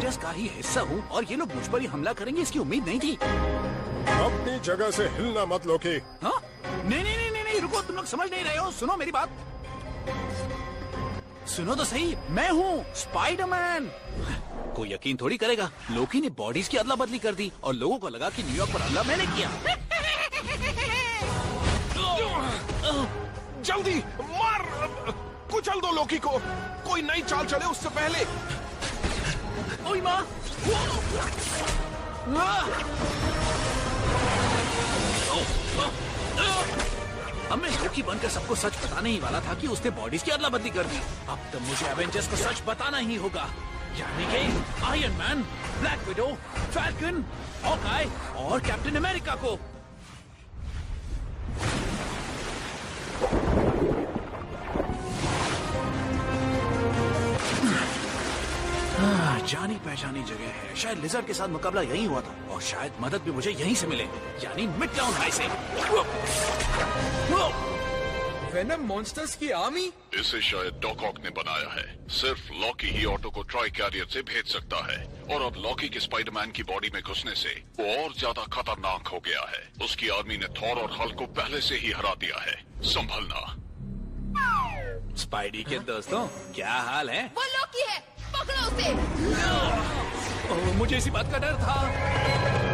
Avengers का ही हिस्सा हूँ और ये लोग मुझ पर ही हमला करेंगे इसकी उम्मीद नहीं थी। अपनी जगह से हिलना मत लोकी। हाँ? नहीं, रुको, तुम लोग समझ नहीं रहे हो। सुनो मेरी बात, सुनो तो सही। मैं हूँ स्पाइडरमैन। कोई यकीन थोड़ी करेगा, लोकी ने बॉडीज की अदला बदली कर दी और लोगों को लगा कि न्यूयॉर्क पर हमला मैंने किया। जल्दी मार, कुचल दो लोकी को। कोई नई चाल चले उससे पहले। ओए माँ! अब मैं लोकी बनकर सबको सच बताने ही वाला था कि उसने बॉडीज की अदला बदली कर दी। अब तो मुझे एवेंजर्स को सच बताना ही होगा, यानी कि Iron Man, Black Widow, Falcon, Hawkeye और कैप्टन अमेरिका को। जानी पहचानी जगह है। शायद लिजर्ड के साथ मुकाबला यहीं हुआ था और शायद मदद भी मुझे यहीं से मिले, यानी मिडटाउन हाई से। वेनम मॉन्स्टर्स की आर्मी? इसे शायद डॉक ऑक ने बनाया है। सिर्फ लॉकी ही ऑटो को ट्राई कैरियर से भेज सकता है और अब लॉकी के स्पाइडरमैन की बॉडी में घुसने से वो और ज्यादा खतरनाक हो गया है। उसकी आर्मी ने थॉर और हल्क को पहले से ही हरा दिया है। संभलना। स्पाइडी के दोस्तों, क्या हाल है? वो लॉकी है, पकड़ो उसे। मुझे इसी बात का डर था।